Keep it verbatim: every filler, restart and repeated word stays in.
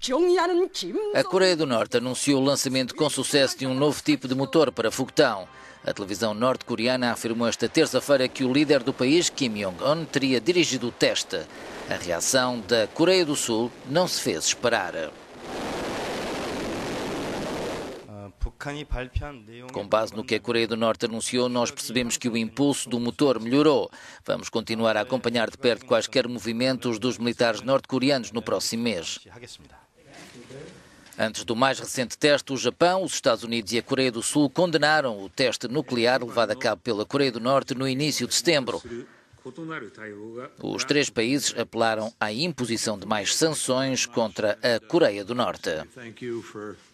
A Coreia do Norte anunciou o lançamento com sucesso de um novo tipo de motor para foguetão. A televisão norte-coreana afirmou esta terça-feira que o líder do país, Kim Jong-un, teria dirigido o teste. A reação da Coreia do Sul não se fez esperar. Com base no que a Coreia do Norte anunciou, nós percebemos que o impulso do motor melhorou. Vamos continuar a acompanhar de perto quaisquer movimentos dos militares norte-coreanos no próximo mês. Antes do mais recente teste, o Japão, os Estados Unidos e a Coreia do Sul condenaram o teste nuclear levado a cabo pela Coreia do Norte no início de setembro. Os três países apelaram à imposição de mais sanções contra a Coreia do Norte.